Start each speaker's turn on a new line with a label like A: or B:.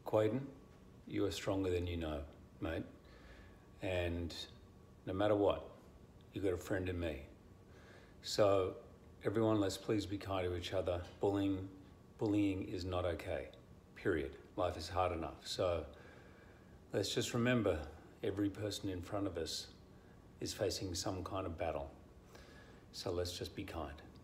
A: Quaden, you are stronger than you know, mate. And no matter what, you've got a friend in me. So everyone, let's please be kind to each other. Bullying is not okay, period. Life is hard enough. So let's just remember every person in front of us is facing some kind of battle. So let's just be kind.